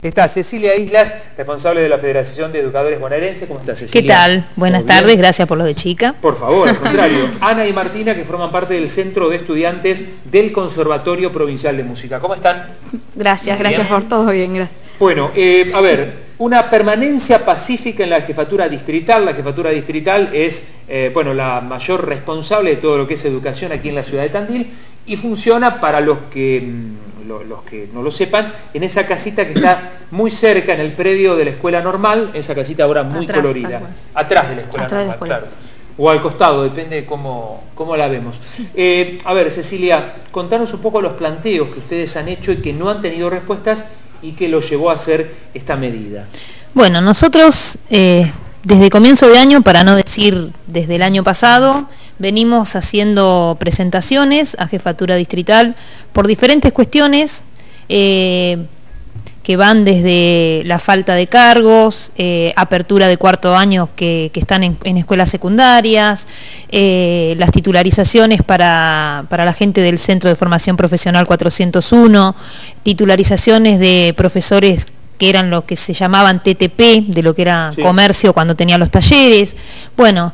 Está Cecilia Islas, responsable de la Federación de Educadores Bonaerenses. ¿Cómo está, Cecilia? ¿Qué tal? Buenas tardes, gracias por lo de chica. Por favor, al contrario. Ana y Martina, que forman parte del Centro de Estudiantes del Conservatorio Provincial de Música. ¿Cómo están? Gracias, gracias por todo, bien, gracias. Bueno, a ver, una permanencia pacífica en la jefatura distrital. La jefatura distrital es, bueno, la mayor responsable de todo lo que es educación aquí en la ciudad de Tandil y funciona, para los que no lo sepan, en esa casita que está muy cerca, en el predio de la escuela normal, esa casita ahora muy Atrás, colorida, atrás de la escuela normal, claro, o al costado, depende de cómo la vemos. A ver, Cecilia, contanos un poco los planteos que ustedes han hecho y que no han tenido respuestas y que los llevó a hacer esta medida. Bueno, nosotros desde comienzo de año, para no decir desde el año pasado, venimos haciendo presentaciones a jefatura distrital por diferentes cuestiones que van desde la falta de cargos, apertura de cuarto año que están en escuelas secundarias, las titularizaciones para la gente del Centro de Formación Profesional 401, titularizaciones de profesores que eran lo que se llamaban TTP, de lo que era comercio cuando tenían los talleres, bueno,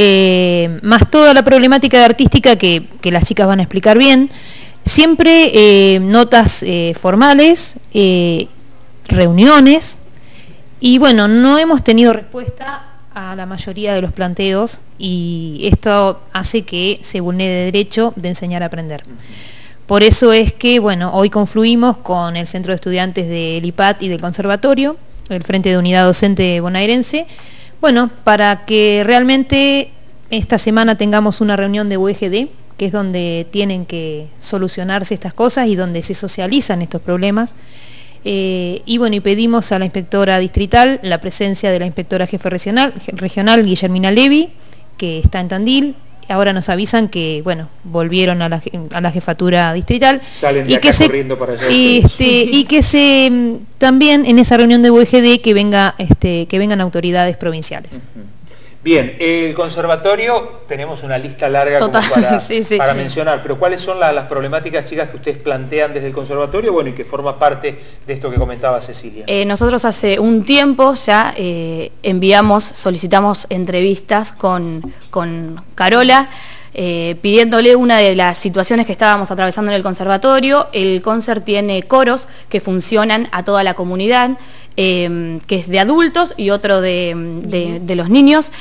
más toda la problemática artística que las chicas van a explicar bien, siempre notas formales, reuniones, y bueno, no hemos tenido respuesta a la mayoría de los planteos y esto hace que se vulnere el derecho de enseñar a aprender. Por eso es que, bueno, hoy confluimos con el Centro de Estudiantes del IPAT y del Conservatorio, el Frente de Unidad Docente Bonaerense, bueno, para que realmente esta semana tengamos una reunión de UEGD, que es donde tienen que solucionarse estas cosas y donde se socializan estos problemas. Y bueno, y pedimos a la inspectora distrital la presencia de la inspectora jefe regional Guillermina Levi, que está en Tandil. Ahora nos avisan que, bueno, volvieron a la jefatura distrital. Salen de acá corriendo para allá. Y que también en esa reunión de UEGD que vengan autoridades provinciales. Bien, el conservatorio, tenemos una lista larga como para mencionar, pero ¿cuáles son las problemáticas, chicas, que ustedes plantean desde el conservatorio, bueno, y que forma parte de esto que comentaba Cecilia? Nosotros hace un tiempo ya solicitamos entrevistas con Carola, pidiéndole una de las situaciones que estábamos atravesando en el conservatorio. El Conser tiene coros que funcionan a toda la comunidad, que es de adultos y otro de los niños.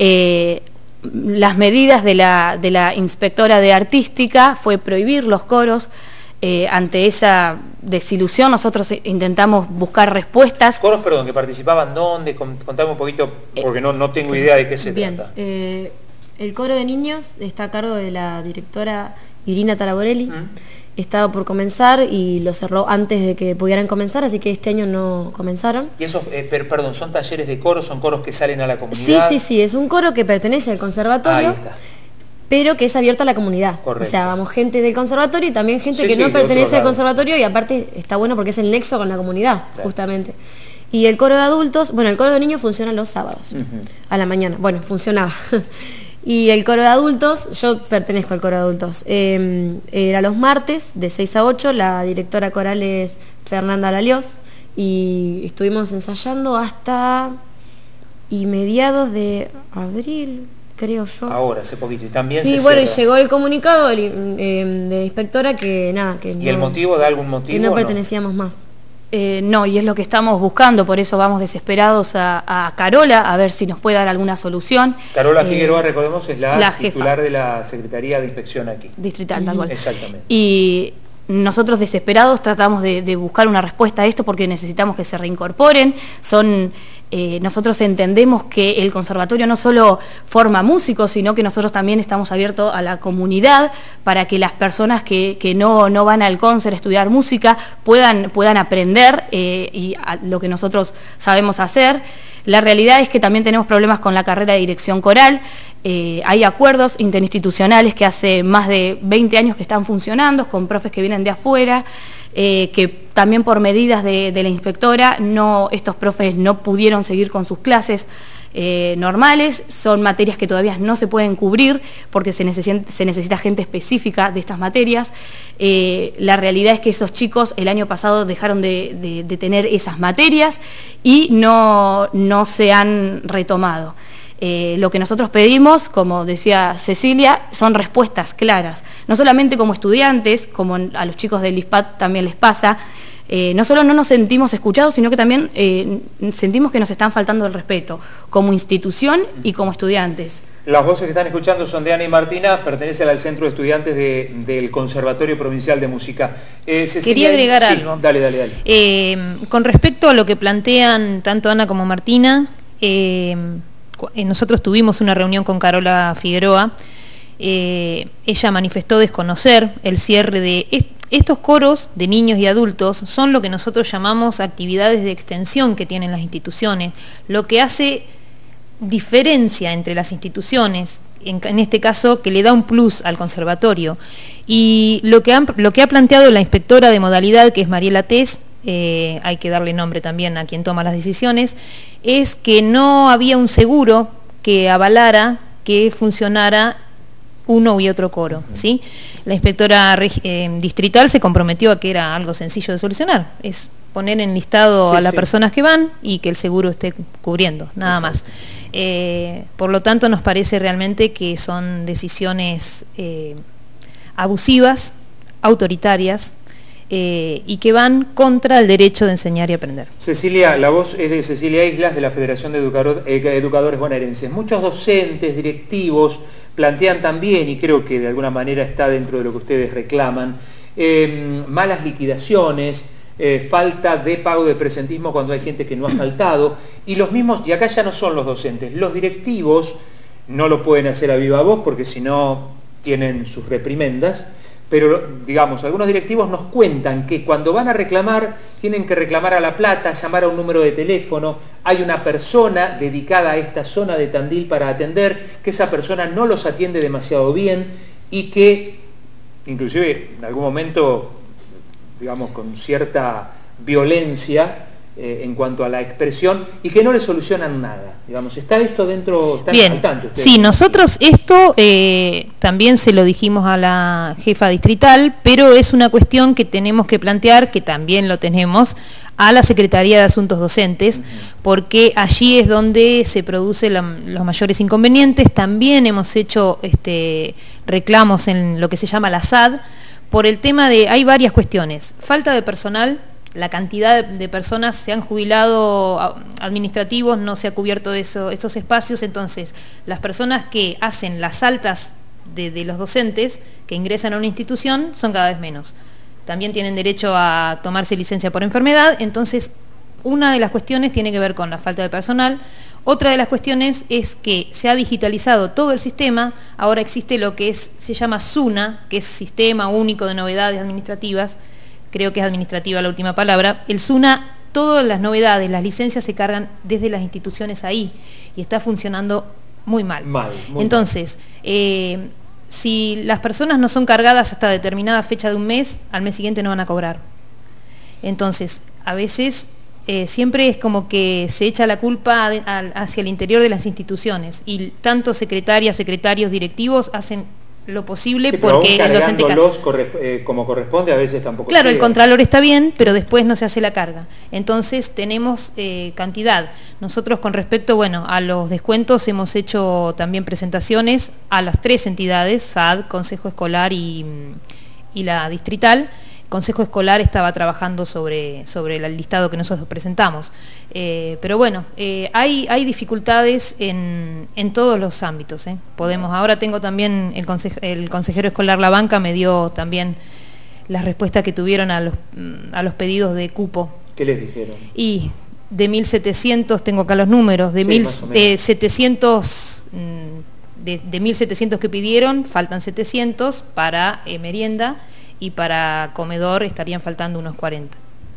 Las medidas de la inspectora de artística fue prohibir los coros. Ante esa desilusión nosotros intentamos buscar respuestas. ¿Coros, perdón, que participaban dónde? Contame un poquito, porque no tengo idea de qué se trata. El coro de niños está a cargo de la directora Irina Taraborelli. Estaba por comenzar y lo cerró antes de que pudieran comenzar, así que este año no comenzaron. ¿Y esos, perdón, son talleres de coro, son coros que salen a la comunidad? Sí, es un coro que pertenece al conservatorio, pero que es abierto a la comunidad. Correcto. O sea, vamos gente del conservatorio y también gente que no pertenece al conservatorio, y aparte está bueno porque es el nexo con la comunidad, justamente. Y el coro de adultos, bueno, el coro de niños funciona los sábados, a la mañana, bueno, funcionaba. Y el coro de adultos, yo pertenezco al coro de adultos, era los martes de 6 a 8, la directora coral es Fernanda Laliós, y estuvimos ensayando hasta mediados de abril, creo yo. Ahora, hace poquito, y también sí, bueno, y llegó el comunicado de la inspectora que nada, que ¿Y el motivo, de algún motivo? Que no pertenecíamos más. No, y es lo que estamos buscando, por eso vamos desesperados a Carola, a ver si nos puede dar alguna solución. Carola Figueroa, recordemos, es la titular jefa de la Secretaría de Inspección aquí. Distrital, tal cual. Exactamente. Y nosotros desesperados tratamos de buscar una respuesta a esto porque necesitamos que se reincorporen. Nosotros entendemos que el conservatorio no solo forma músicos, sino que nosotros también estamos abiertos a la comunidad para que las personas que no van al Conser a estudiar música puedan aprender y lo que nosotros sabemos hacer. La realidad es que también tenemos problemas con la carrera de dirección coral. Hay acuerdos interinstitucionales que hace más de 20 años que están funcionando, con profes que vienen de afuera, que también por medidas de la inspectora estos profes no pudieron seguir con sus clases normales, son materias que todavía no se pueden cubrir porque se necesita gente específica de estas materias. La realidad es que esos chicos el año pasado dejaron de tener esas materias y no se han retomado. Lo que nosotros pedimos, como decía Cecilia, son respuestas claras, no solamente como estudiantes, como a los chicos del ISPAD también les pasa. No solo no nos sentimos escuchados, sino que también sentimos que nos están faltando el respeto, como institución y como estudiantes. Las voces que están escuchando son de Ana y Martina, pertenecen al Centro de Estudiantes del Conservatorio Provincial de Música. Cecilia, quería agregar sí, algo. Dale. Con respecto a lo que plantean tanto Ana como Martina, nosotros tuvimos una reunión con Carola Figueroa. Ella manifestó desconocer el cierre de estos coros de niños y adultos. Son lo que nosotros llamamos actividades de extensión que tienen las instituciones, lo que hace diferencia entre las instituciones, en este caso que le da un plus al conservatorio. Y lo que ha planteado la inspectora de modalidad, que es Mariela Tess, hay que darle nombre también a quien toma las decisiones, es que no había un seguro que avalara que funcionara uno y otro coro, ¿sí? La inspectora distrital se comprometió a que era algo sencillo de solucionar, es poner en listado a las personas que van y que el seguro esté cubriendo, nada más. Por lo tanto, nos parece realmente que son decisiones abusivas, autoritarias, y que van contra el derecho de enseñar y aprender. Cecilia, la voz es de Cecilia Islas, de la Federación de Educadores Bonaerenses. Muchos docentes, directivos, plantean también, y creo que de alguna manera está dentro de lo que ustedes reclaman, malas liquidaciones, falta de pago de presentismo cuando hay gente que no ha faltado, y los mismos, y acá ya no son los docentes, los directivos no lo pueden hacer a viva voz porque si no tienen sus reprimendas, pero digamos, algunos directivos nos cuentan que cuando van a reclamar, tienen que reclamar a La Plata, llamar a un número de teléfono, hay una persona dedicada a esta zona de Tandil para atender, que esa persona no los atiende demasiado bien y que, inclusive en algún momento, digamos, con cierta violencia en cuanto a la expresión, y que no le solucionan nada. Digamos, ¿está esto dentro? Bien, al tanto ustedes? Sí, nosotros esto también se lo dijimos a la jefa distrital, pero es una cuestión que tenemos que plantear, que también lo tenemos, a la Secretaría de Asuntos Docentes, porque allí es donde se producen los mayores inconvenientes. También hemos hecho reclamos en lo que se llama la SAD, por el tema de, hay varias cuestiones, falta de personal. La cantidad de personas se han jubilado administrativos, no se ha cubierto esos espacios, entonces las personas que hacen las altas de los docentes que ingresan a una institución son cada vez menos. También tienen derecho a tomarse licencia por enfermedad, entonces una de las cuestiones tiene que ver con la falta de personal. Otra de las cuestiones es que se ha digitalizado todo el sistema, ahora existe lo que se llama SUNA, que es Sistema Único de Novedades Administrativas. Creo que es administrativa la última palabra. El SUNA, todas las novedades, las licencias se cargan desde las instituciones ahí y está funcionando muy mal. Entonces, si las personas no son cargadas hasta determinada fecha de un mes, al mes siguiente no van a cobrar. Entonces, a veces siempre es como que se echa la culpa hacia el interior de las instituciones y tanto secretarias, secretarios, directivos hacen lo posible, sí, porque el docente como corresponde a veces tampoco. Claro, el contralor está bien, pero después no se hace la carga. Entonces tenemos cantidad. Nosotros con respecto, bueno, a los descuentos hemos hecho también presentaciones a las 3 entidades, SAD, Consejo Escolar y la Distrital. Consejo Escolar estaba trabajando sobre el listado que nosotros presentamos. Pero bueno, hay dificultades en todos los ámbitos. Ahora tengo también el consejero escolar La Banca me dio también las respuestas que tuvieron a los pedidos de cupo. ¿Qué les dijeron? Y de 1.700, tengo acá los números, de 1.700... de 1.700 que pidieron, faltan 700 para merienda, y para comedor estarían faltando unos 40.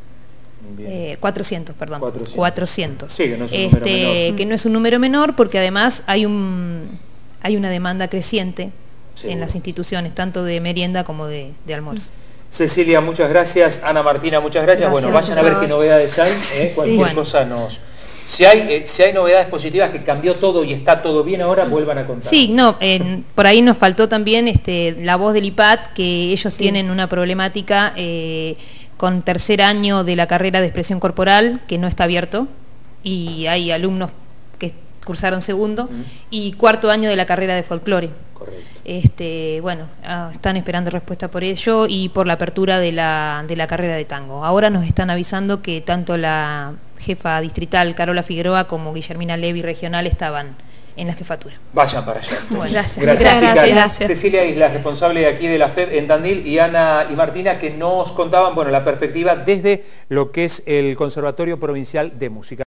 400, perdón. 400. Sí, que no es un número menor. Que no es un número menor porque además hay una demanda creciente en las instituciones, tanto de merienda como de almuerzo. Cecilia, muchas gracias. Ana Martina, muchas gracias. Bueno, vayan a ver qué novedades hay. Cualquier cosa Si hay novedades positivas, que cambió todo y está todo bien ahora, vuelvan a contar. Sí, no, por ahí nos faltó también la voz del IPAD, que ellos tienen una problemática con tercer año de la carrera de expresión corporal, que no está abierto, y hay alumnos que cursaron segundo, y cuarto año de la carrera de folclore. Correcto. Bueno, están esperando respuesta por ello y por la apertura de la carrera de tango. Ahora nos están avisando que tanto la jefa distrital Carola Figueroa como Guillermina Levi regional estaban en la jefatura. Vayan para allá. Bueno, gracias. Cecilia Islas, responsable de aquí de la FED en Tandil, y Ana y Martina, que nos contaban, bueno, la perspectiva desde lo que es el Conservatorio Provincial de Música.